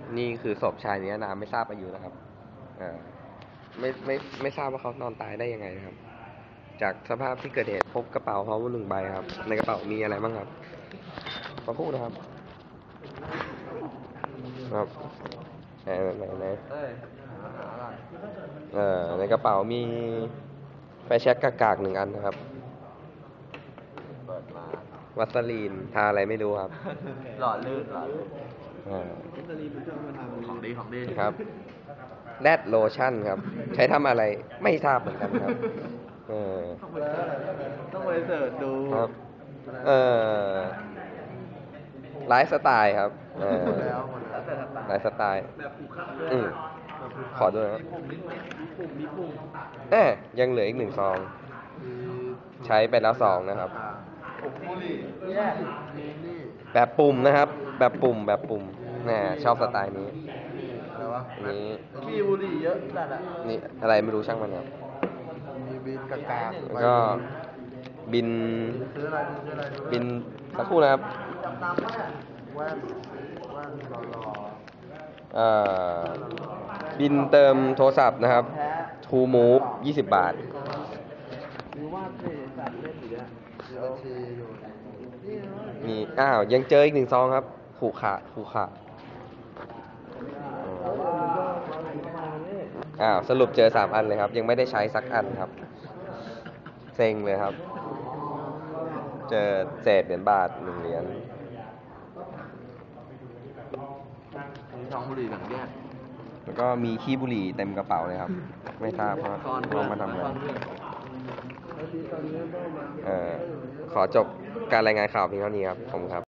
นี่คือศพชายนิรนามไม่ทราบอายุนะครับไม่ทราบว่าเขานอนตายได้ยังไงนะครับ จากสภาพที่เกิดเหตุพบกระเป๋าเขา1 ใบครับ ในกระเป๋ามีอะไรบ้างครับขอพูดนะครับครับไหนในกระเป๋ามีไฟแช็กกากๆ1 อันนะครับวัสลีนทาอะไรไม่รู้ครับหล่อลื่นของดีครับแรดโลชั่นครับ ใช้ทำอะไรไม่ทราบเหมือนกันครับต้องไปเสิร์ชดูครับไลฟ์สไตล์ครับไลฟ์สไตล์ขอด้วยนะยังเหลืออีก1 ซองใช้ไปแล้ว2นะครับแบบปุ่มนะครับแบบปุ่มชอบสไตล์นี้นี่ขี้บุหรี่เยอะจัดอ่ะนี่อะไรไม่รู้ช่างมันครับมีบินกากาแล้วก็บินสักครู่นะครับบินเติมโทรศัพท์นะครับ True Move 20 บาทมียังเจออีก1 ซองครับขู่ขาสรุปเจอ3 อันเลยครับยังไม่ได้ใช้สักอันครับเซ็งเลยครับเจอเศษเหรียญบาท1 เหรียญซองบุหรี่แบ่งแยกแล้วก็มีขี้บุหรี่เต็มกระเป๋าเลยครับไม่ทราบว่าเขามาทำอะไรขอจบการรายงานข่าวเพียงเท่านี้ครับผมครับ